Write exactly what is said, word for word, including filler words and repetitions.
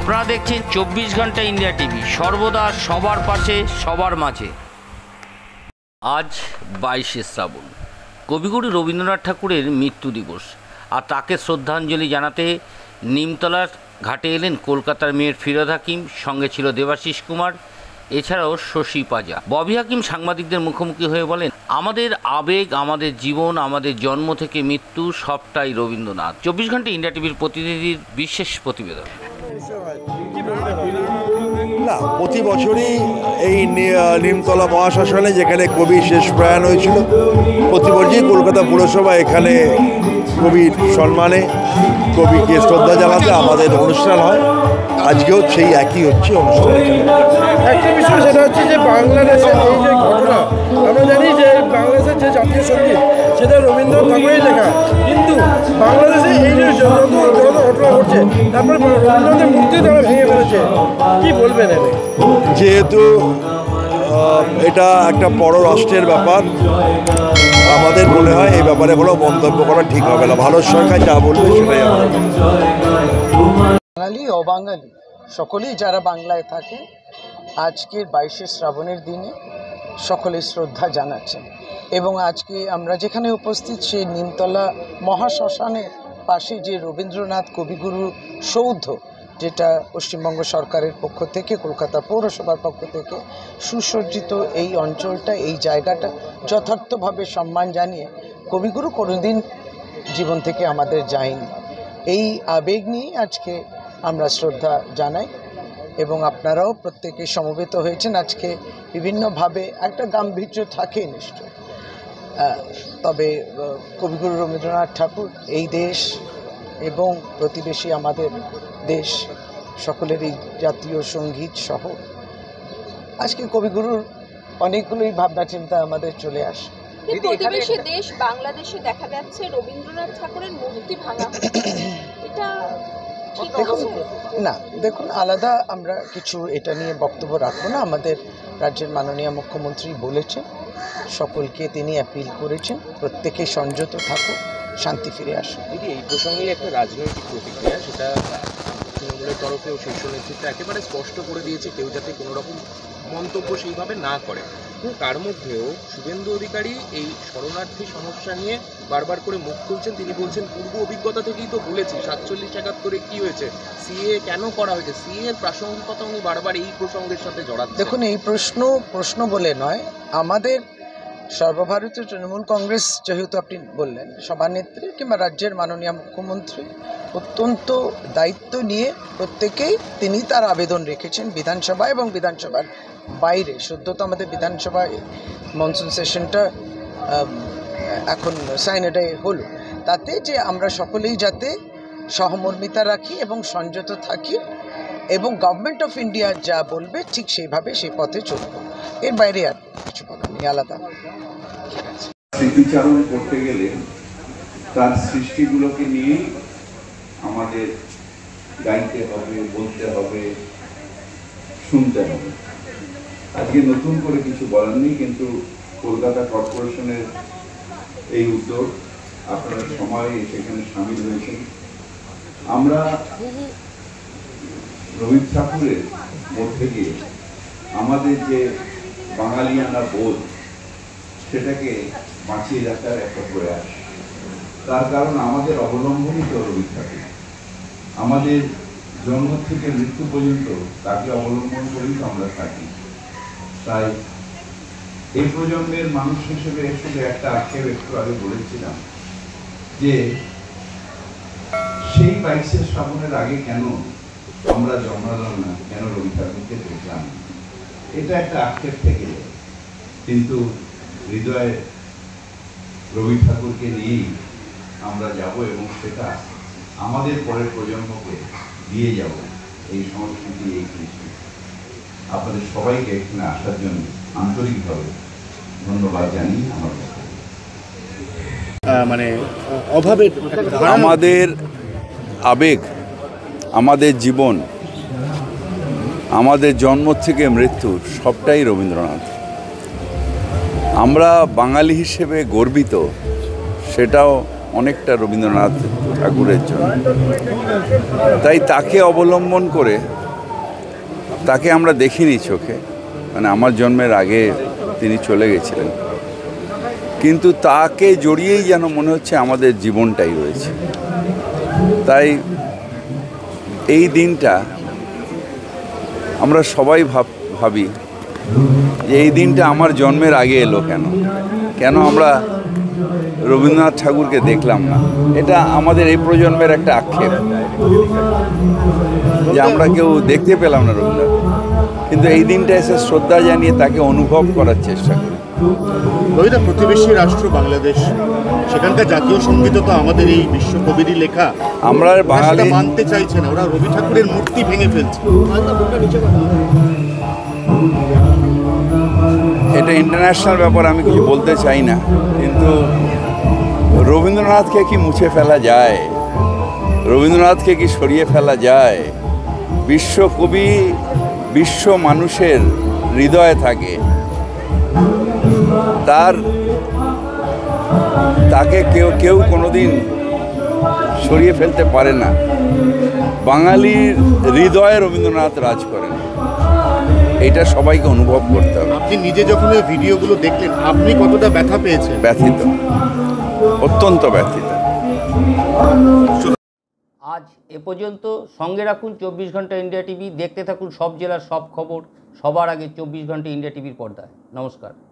আপনারা দেখছেন চব্বিশ ঘন্টা ইন্ডিয়া টিভি, সর্বদা সবার পাশে সবার মাঝে। আজ বাইশে শ্রাবণ, কবিগুরু রবীন্দ্রনাথ ঠাকুরের মৃত্যু দিবস, আর তাকে শ্রদ্ধাঞ্জলি জানাতে নিমতলার ঘাটে এলেন কলকাতার মেয়র ফিরহাদ হাকিম, সঙ্গে ছিল দেবাশিস কুমার, এছাড়াও শশী পাজা। ববি হাকিম সাংবাদিকদের মুখোমুখি হয়ে বলেন, আমাদের আবেগ, আমাদের জীবন, আমাদের জন্ম থেকে মৃত্যু সবটাই রবীন্দ্রনাথ। চব্বিশ ঘন্টা ইন্ডিয়া টিভির প্রতিনিধির বিশেষ প্রতিবেদন। না, প্রতি বছরই এই নিমতলা মহাশ্মশানে যেখানে কবি শেষ প্রয়াণ হয়েছিল, প্রতি বছরই কলকাতা পুরসভা এখানে কবির সম্মানে কবিকে শ্রদ্ধা জানাতে আমাদের অনুষ্ঠান হয়। আজকেও সেই একই হচ্ছে অনুষ্ঠান। একটা বিষয় সেটা হচ্ছে যে বাংলাদেশের এই যে ঘটনা, আমরা জানি যে বাংলাদেশের যে জাতীয় সঙ্গীত সেটা রবীন্দ্রনাথ ঠাকুরের লেখা, কিন্তু বাংলাদেশে এই যে যত যত ঘটনা ঘটছে, তারপর রবীন্দ্রনাথের মূর্তি তারা ভেঙে ফেলেছে, কি বলবেন? এনে যেহেতু এটা একটা পররাষ্ট্রের ব্যাপার, আমাদের মনে হয় এই ব্যাপারে কোনো মন্তব্য করা ঠিক হবে না। ভারত সরকার যা বলবে সেটাই আমাদের। বাঙালি অবাঙালি সকলেই যারা বাংলায় থাকে আজকের বাইশে শ্রাবণের দিনে সকলে শ্রদ্ধা জানাচ্ছেন। এবং আজকে আমরা যেখানে উপস্থিত সেই নিমতলা মহাশ্মশানের পাশে যে রবীন্দ্রনাথ কবিগুরু সৌধ, যেটা পশ্চিমবঙ্গ সরকারের পক্ষ থেকে, কলকাতা পৌরসভার পক্ষ থেকে সুসজ্জিত, এই অঞ্চলটা, এই জায়গাটা যথার্থভাবে সম্মান জানিয়ে কবিগুরু কোনোদিন জীবন থেকে আমাদের যায়নি। এই আবেগ নিয়ে আজকে আমরা শ্রদ্ধা জানাই এবং আপনারাও প্রত্যেকে সমবেত হয়েছেন। আজকে বিভিন্নভাবে একটা গাম্ভীর্য থাকে নিশ্চয়, তবে কবিগুরু রবীন্দ্রনাথ ঠাকুর এই দেশ এবং প্রতিবেশী আমাদের দেশ সকলেরই জাতীয় সঙ্গীত সহ আজকে কবিগুরুর অনেকগুলোই ভাবনা চিন্তা আমাদের চলে আসে। প্রতিবেশী দেশ বাংলাদেশে দেখা যাচ্ছে রবীন্দ্রনাথ ঠাকুরের মূর্তি ভাঙা, এটা দেখুন না দেখুন আলাদা আমরা কিছু এটা নিয়ে বক্তব্য রাখবো না। আমাদের রাজ্যের মাননীয় মুখ্যমন্ত্রী বলেছেন, সকলকে তিনি অ্যাপিল করেছেন প্রত্যেকে সংযত থাকো, শান্তি ফিরে আসো। দিদি, এই প্রসঙ্গে একটা রাজনৈতিক প্রতিক্রিয়া, সেটা তৃণমূলের তরফে ও শীর্ষ নেতৃত্ব একেবারে স্পষ্ট করে দিয়েছে কেউ যাতে কোনো রকম মন্তব্য সেইভাবে না করে। তার মধ্যেও শুভেন্দু অধিকারী এই শরণার্থী সমস্যা নিয়ে বারবার করে মুখ খুলছেন। তিনি বলছেন, পূর্ব অভিজ্ঞতা থেকেই তো বলেছি সাতচল্লিশ একাত্তরে কী হয়েছে, সিএ কেন করা হয়েছে, সিএ এর প্রাসঙ্গিকতা উনি বারবার এই প্রসঙ্গের সাথে জড়াচ্ছেন। দেখুন, এই প্রশ্ন প্রশ্ন বলে নয়, আমাদের সর্বভারতীয় তৃণমূল কংগ্রেস, যেহেতু আপনি বললেন, সভানেত্রী কিংবা রাজ্যের মাননীয় মুখ্যমন্ত্রী অত্যন্ত দায়িত্ব নিয়ে প্রত্যেকেই তিনি তার আবেদন রেখেছেন বিধানসভা এবং বিধানসভার বাইরে। সদ্য তো আমাদের বিধানসভায় মনসুন সেশনটা এখন সাইনেডে হলো, তাতে যে আমরা সকলেই যাতে সহমর্মিতা রাখি এবং সংযত থাকি এবং গভর্নমেন্ট অফ ইন্ডিয়া যা বলবে ঠিক সেইভাবে সেই পথে চলব। এর বাইরে আর কিছু বলার নেই আলাদা। স্মৃতিচারণ করতে গেলে তার সৃষ্টিগুলোকে নিয়েই আমাদের গাইতে হবে, বলতে হবে, শুনতে হবে। আজকে নতুন করে কিছু বলার নেই, কিন্তু কলকাতা কর্পোরেশনের এই উদ্যোগ, আপনারা সময় সেখানে সামিল হয়েছেন। আমরা রবীন্দ্র ঠাকুরের মধ্যে দিয়ে আমাদের যে বাঙালিয়ানা বোধ, সেটাকে বাঁচিয়ে রাখার একটা প্রয়াস। তার কারণ আমাদের অবলম্বনই তো রবীন্দ্র ঠাকুর। আমাদের জন্ম থেকে মৃত্যু পর্যন্ত তাকে অবলম্বন করেই তো আমরা থাকি। তাই এই প্রজন্মের মানুষ হিসেবে শুধু একটা আক্ষেপ একটু আগে বলেছিলাম যে সেই বাইশে শ্রাবণের আগে কেন আমরা জন্মালাম না, কেন রবি ঠাকুরকে দেখলাম, এটা একটা আক্ষেপ থেকে যায়। কিন্তু হৃদয়ে রবি ঠাকুরকে নিয়েই আমরা যাব এবং সেটা আমাদের পরের প্রজন্মকে দিয়ে যাব, এই সংস্কৃতি, এই কৃষ্টি। আপনাদের সবাইকে এখানে আসার জন্য আন্তরিকভাবে ধন্যবাদ জানিয়ে আমার মানে অভাবে আমাদের আবেগ, আমাদের জীবন, আমাদের জন্ম থেকে মৃত্যু সবটাই রবীন্দ্রনাথ। আমরা বাঙালি হিসেবে গর্বিত, সেটাও অনেকটা রবীন্দ্রনাথ ঠাকুরের জন্য। তাই তাকে অবলম্বন করে, তাকে আমরা দেখিনি চোখে, মানে আমার জন্মের আগে তিনি চলে গেছিলেন, কিন্তু তাকে জড়িয়েই যেন মনে হচ্ছে আমাদের জীবনটাই রয়েছে। তাই এই দিনটা আমরা সবাই ভাব ভাবি যে এই দিনটা আমার জন্মের আগে এলো কেন, কেন আমরা রবীন্দ্রনাথ ঠাকুরকে দেখলাম না। এটা আমাদের এই প্রজন্মের একটা আক্ষেপ যে আমরা কেউ দেখতে পেলাম না রবীন্দ্রনাথ, কিন্তু এই দিনটা এসে শ্রদ্ধা জানিয়ে তাকে অনুভব করার চেষ্টা করি। রবিদা, প্রতিবেশী রাষ্ট্র বাংলাদেশ, সেখানকার জাতীয় সঙ্গীত তো আমাদের এই বিশ্বকবিরই লেখা, আমরা বাঙালি মানতে চাইছে না, ওরা রবি ঠাকুরের মূর্তি ভেঙে ফেলছে। এটা ইন্টারন্যাশনাল ব্যাপার, আমি কিছু বলতে চাই না, কিন্তু রবীন্দ্রনাথকে কি মুছে ফেলা যায়? রবীন্দ্রনাথকে কি সরিয়ে ফেলা যায়? বিশ্বকবি বিশ্ব মানুষের হৃদয়ে থাকে, তার তাকে কেউ কেউ কোনোদিন সরিয়ে ফেলতে পারে না। বাঙালির হৃদয়ে রবীন্দ্রনাথ রাজ করেন, এটা সবাইকে অনুভব করতে হবে। আপনি নিজে যখন এই ভিডিওগুলো দেখলেন, আপনি কতটা ব্যথা পেয়েছেন? ব্যথিত, অত্যন্ত ব্যথিত। আজ এ পর্যন্ত। সঙ্গে রাখুন চব্বিশ ঘন্টা ইন্ডিয়া টিভি। দেখতে থাকুন সব জেলার সব খবর সবার আগে চব্বিশ ঘন্টা ইন্ডিয়া টিভির পর্দায়। নমস্কার।